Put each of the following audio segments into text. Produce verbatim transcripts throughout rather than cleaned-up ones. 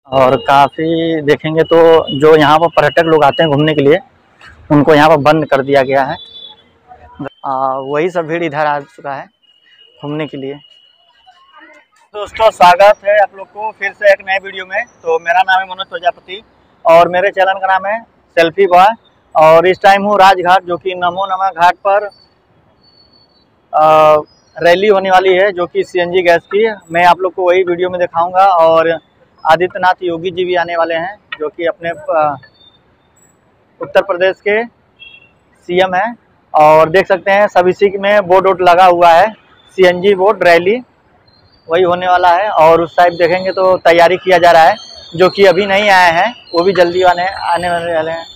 और काफ़ी देखेंगे तो जो यहाँ पर पर्यटक लोग आते हैं घूमने के लिए, उनको यहाँ पर बंद कर दिया गया है। आ, वही सब भीड़ इधर आ चुका है घूमने के लिए। दोस्तों स्वागत है आप लोग को फिर से एक नए वीडियो में। तो मेरा नाम है मनोज प्रजापति और मेरे चैनल का नाम है सेल्फी बॉय। और इस टाइम हूँ राजघाट, जो कि नमो नमः घाट पर आ, रैली होने वाली है, जो कि सीएनजी गैस की। मैं आप लोग को वही वीडियो में दिखाऊंगा। और आदित्यनाथ योगी जी भी आने वाले हैं, जो कि अपने उत्तर प्रदेश के सीएम हैं। और देख सकते हैं सब इसी में बोर्ड वोट लगा हुआ है, सीएनजी बोर्ड रैली वही होने वाला है। और उस साइड देखेंगे तो तैयारी किया जा रहा है, जो कि अभी नहीं आए हैं, वो भी जल्दी आने आने वाले हैं।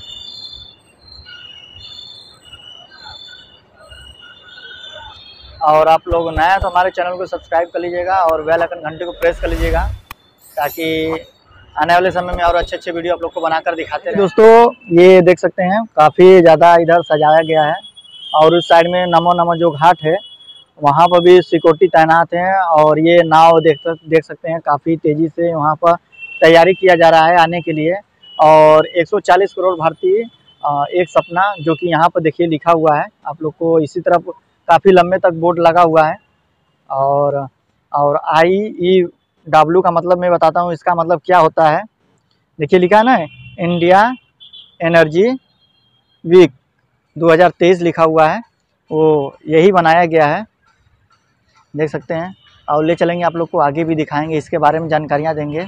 और आप लोग नया तो हमारे चैनल को सब्सक्राइब कर लीजिएगा और बेल आइकन घंटे को प्रेस कर लीजिएगा, ताकि आने वाले समय में और अच्छे अच्छे वीडियो आप लोग को बनाकर दिखाते हैं। दोस्तों ये देख सकते हैं काफ़ी ज़्यादा इधर सजाया गया है। और उस साइड में नमो नमः जो घाट है वहाँ पर भी सिक्योरिटी तैनात हैं। और ये नाव देख देख सकते हैं काफ़ी तेज़ी से वहाँ पर तैयारी किया जा रहा है आने के लिए। और एक सौ चालीस करोड़ भारतीय एक सपना, जो कि यहाँ पर देखिए लिखा हुआ है। आप लोग को इसी तरफ काफ़ी लंबे तक बोर्ड लगा हुआ है। और और आई ई डब्ल्यू का मतलब मैं बताता हूँ, इसका मतलब क्या होता है। देखिए लिखा है ना, इंडिया एनर्जी वीक दो हज़ार तेईस लिखा हुआ है, वो यही बनाया गया है, देख सकते हैं। और ले चलेंगे आप लोग को आगे भी दिखाएंगे, इसके बारे में जानकारियाँ देंगे।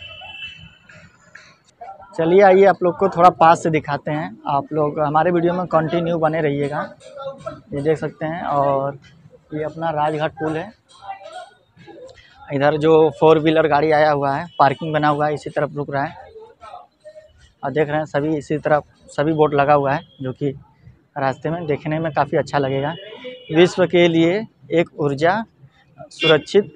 चलिए आइए आप लोग को थोड़ा पास से दिखाते हैं। आप लोग हमारे वीडियो में कंटिन्यू बने रहिएगा। ये देख सकते हैं। और ये अपना राजघाट पुल है। इधर जो फोर व्हीलर गाड़ी आया हुआ है, पार्किंग बना हुआ है, इसी तरफ रुक रहा है। और देख रहे हैं सभी इसी तरफ सभी बोर्ड लगा हुआ है, जो कि रास्ते में देखने में काफ़ी अच्छा लगेगा। विश्व के लिए एक ऊर्जा सुरक्षित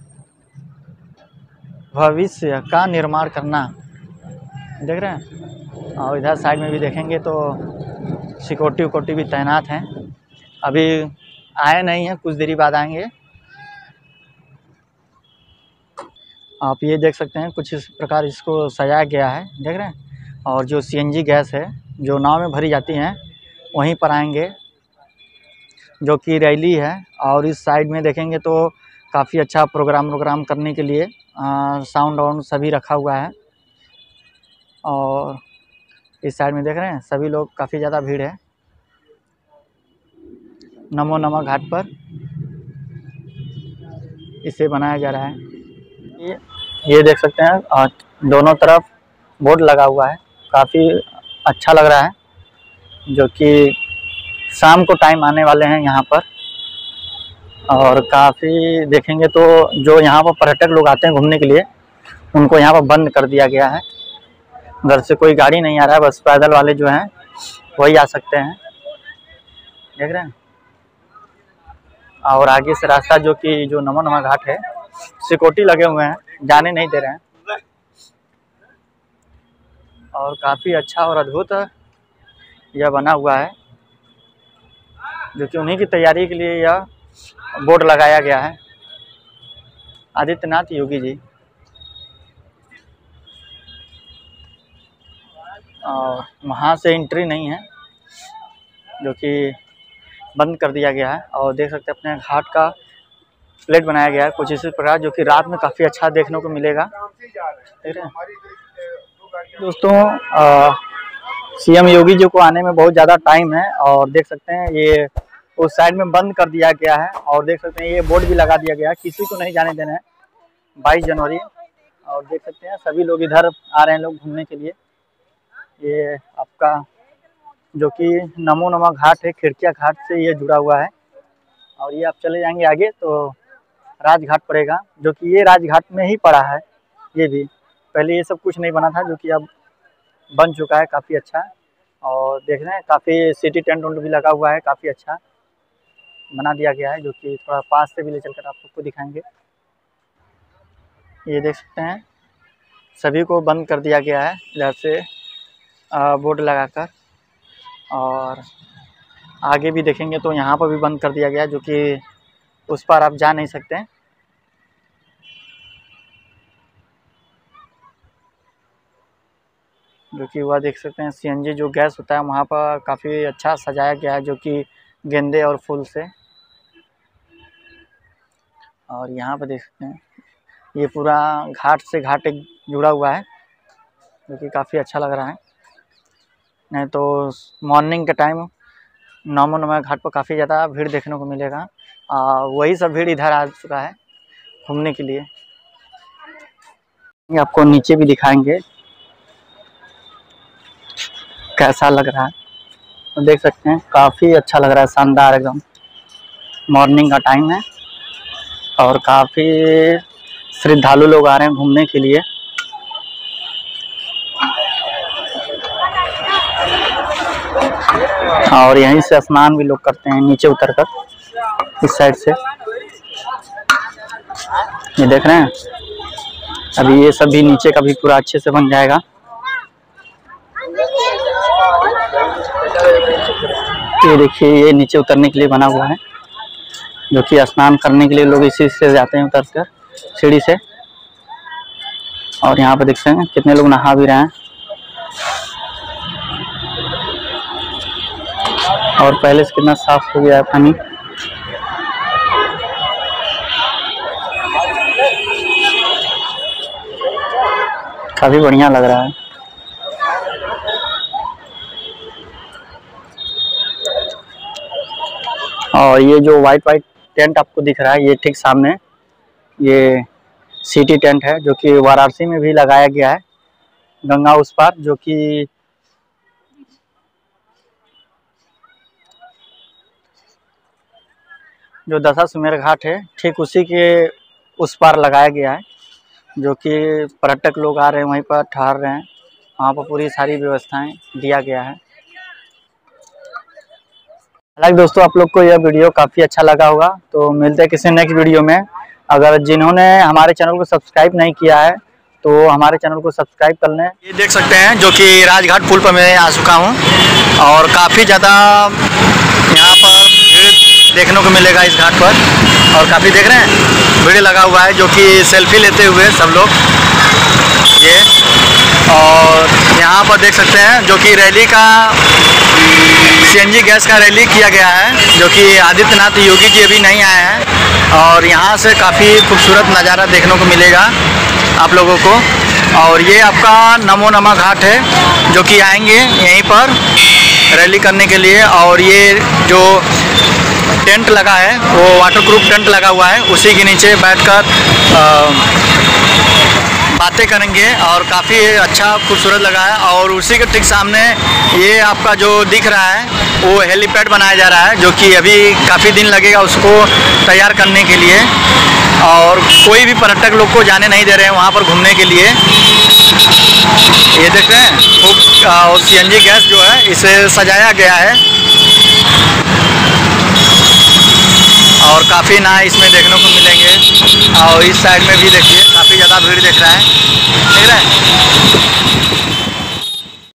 भविष्य का निर्माण करना, देख रहे हैं। और इधर साइड में भी देखेंगे तो सिक्योरिटी विक्योरिटी भी तैनात हैं। अभी आए नहीं हैं, कुछ देरी बाद आएंगे। आप ये देख सकते हैं कुछ इस प्रकार इसको सजाया गया है, देख रहे हैं। और जो सीएनजी गैस है जो नाव में भरी जाती हैं वहीं पर आएंगे, जो कि रैली है। और इस साइड में देखेंगे तो काफ़ी अच्छा प्रोग्राम प्रोग्राम करने के लिए साउंड वाउंड सभी रखा हुआ है। और इस साइड में देख रहे हैं सभी लोग, काफ़ी ज़्यादा भीड़ है नमो नमः घाट पर, इसे बनाया जा रहा है। ये ये देख सकते हैं और दोनों तरफ बोर्ड लगा हुआ है, काफ़ी अच्छा लग रहा है, जो कि शाम को टाइम आने वाले हैं यहाँ पर। और काफ़ी देखेंगे तो जो यहाँ पर पर्यटक लोग आते हैं घूमने के लिए, उनको यहाँ पर बंद कर दिया गया है। उधर से कोई गाड़ी नहीं आ रहा है, बस पैदल वाले जो हैं वही आ सकते हैं, देख रहे हैं। और आगे से रास्ता, जो कि जो नमो नमः घाट है, सिक्योरिटी लगे हुए हैं, जाने नहीं दे रहे हैं। और काफ़ी अच्छा और अद्भुत यह बना हुआ है, जो कि उन्हीं की तैयारी के लिए यह बोर्ड लगाया गया है, आदित्यनाथ योगी जी। और वहाँ से एंट्री नहीं है, जो कि बंद कर दिया गया है। और देख सकते हैं अपने घाट का प्लेट बनाया गया है कुछ इसी प्रकार, जो कि रात में काफ़ी अच्छा देखने को मिलेगा, ठीक है दोस्तों। सीएम योगी जी को आने में बहुत ज़्यादा टाइम है। और देख सकते हैं ये उस साइड में बंद कर दिया गया है। और देख सकते हैं ये बोर्ड भी लगा दिया गया है, किसी को नहीं जाने देना है बाईस जनवरी। और देख सकते हैं सभी लोग इधर आ रहे हैं लोग घूमने के लिए। ये आपका जो कि नमो नमः घाट है, खिड़किया घाट से ये जुड़ा हुआ है। और ये आप चले जाएंगे आगे तो राजघाट पड़ेगा, जो कि ये राजघाट में ही पड़ा है। ये भी पहले ये सब कुछ नहीं बना था, जो कि अब बन चुका है, काफ़ी अच्छा। और देख रहे हैं काफ़ी सिटी टेंट वेंट भी लगा हुआ है, काफ़ी अच्छा बना दिया गया है, जो कि थोड़ा पास से भी ले चलकर आप सबको दिखाएंगे। ये देख सकते हैं सभी को बंद कर दिया गया है इधर से बोर्ड लगाकर। और आगे भी देखेंगे तो यहाँ पर भी बंद कर दिया गया है, जो कि उस पर आप जा नहीं सकते हैं। जो कि वह देख सकते हैं सीएनजी जो गैस होता है वहाँ पर काफ़ी अच्छा सजाया गया है, जो कि गेंदे और फूल से। और यहाँ पर देख सकते हैं ये पूरा घाट से घाट एक जुड़ा हुआ है, जो कि काफ़ी अच्छा लग रहा है। नहीं तो मॉर्निंग के टाइम नमो नमः घाट पर काफ़ी ज़्यादा भीड़ देखने को मिलेगा। आ, वही सब भीड़ इधर आ चुका है घूमने के लिए। ये आपको नीचे भी दिखाएंगे कैसा लग रहा है, तो देख सकते हैं काफ़ी अच्छा लग रहा है, शानदार एकदम। मॉर्निंग का टाइम है और काफ़ी श्रद्धालु लोग आ रहे हैं घूमने के लिए। और यहीं से स्नान भी लोग करते हैं नीचे उतरकर इस साइड से। ये देख रहे हैं अभी ये सब भी नीचे का भी पूरा अच्छे से बन जाएगा। ये देखिए ये नीचे उतरने के लिए बना हुआ है, जो कि स्नान करने के लिए लोग इसी से जाते हैं उतर कर सीढ़ी से। और यहाँ पर देख सकते हैं कितने लोग नहा भी रहे हैं। और पहले से कितना साफ हो गया है पानी। काफी बढ़िया लग रहा है। और ये जो वाइट वाइट टेंट आपको दिख रहा है ये ठीक सामने ये सिटी टेंट है, जो कि वाराणसी में भी लगाया गया है गंगा उस पार, जो कि जो दशाश्वमेध घाट है ठीक उसी के उस पार लगाया गया है, जो कि पर्यटक लोग आ रहे हैं वहीं पर ठहर रहे हैं। वहाँ पर पूरी सारी व्यवस्थाएं दिया गया है। हालांकि दोस्तों आप लोग को यह वीडियो काफ़ी अच्छा लगा होगा, तो मिलते हैं किसी नेक्स्ट वीडियो में। अगर जिन्होंने हमारे चैनल को सब्सक्राइब नहीं किया है तो हमारे चैनल को सब्सक्राइब कर लें। ये देख सकते हैं जो कि राजघाट पुल पर मैं आ चुका हूँ और काफ़ी ज़्यादा यहाँ पर भीड़ देखने को मिलेगा इस घाट पर। और काफ़ी देख रहे हैं भीड़ लगा हुआ है, जो कि सेल्फी लेते हुए सब लोग ये। और यहाँ पर देख सकते हैं जो कि रैली का सीएनजी गैस का रैली किया गया है, जो कि आदित्यनाथ योगी जी अभी नहीं आए हैं। और यहाँ से काफ़ी खूबसूरत नज़ारा देखने को मिलेगा आप लोगों को। और ये आपका नमो नमः घाट है, जो कि आएंगे यहीं पर रैली करने के लिए। और ये जो टेंट लगा है वो वाटरप्रूफ टेंट लगा हुआ है, उसी के नीचे बैठकर बातें करेंगे और काफ़ी अच्छा खूबसूरत लगा है। और उसी के ठीक सामने ये आपका जो दिख रहा है वो हेलीपैड बनाया जा रहा है, जो कि अभी काफ़ी दिन लगेगा उसको तैयार करने के लिए। और कोई भी पर्यटक लोग को जाने नहीं दे रहे हैं वहाँ पर घूमने के लिए। ये देख रहे हैं खूब। और सीएनजी गैस जो है इसे सजाया गया है और काफ़ी ना इसमें देखने को मिलेंगे। और इस साइड में भी देखिए काफ़ी ज़्यादा भीड़ देख रहा है, देख रहे हैं।